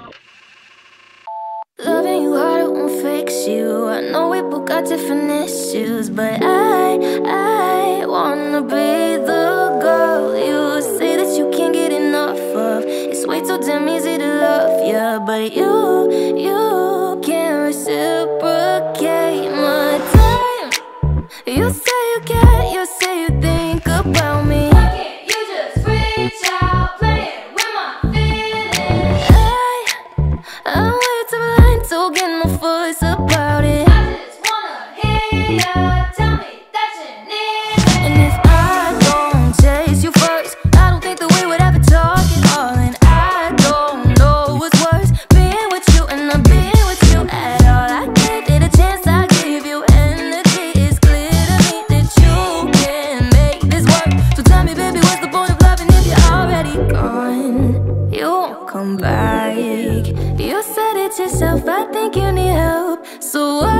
Loving you harder won't fix you. I know we both got different issues, but I wanna be the girl you say that you can't get enough of. It's way too damn easy to love ya, but you can't reciprocate my time. You say you care, you say you think about me. Why can't you just reach out, playing with my feelings? I'm way too blind to get no voice about it. I just wanna hear ya tell me that you need me. And if I don't chase you first, I don't think that we would ever talk at all. And I don't know what's worse, being with you and not being with you at all. I gave it a chance, I gave you energy. It's clear to me that you can make this work. So tell me, baby, what's the point of loving if you're already gone? You won't come back. You said it yourself, I think you need help. So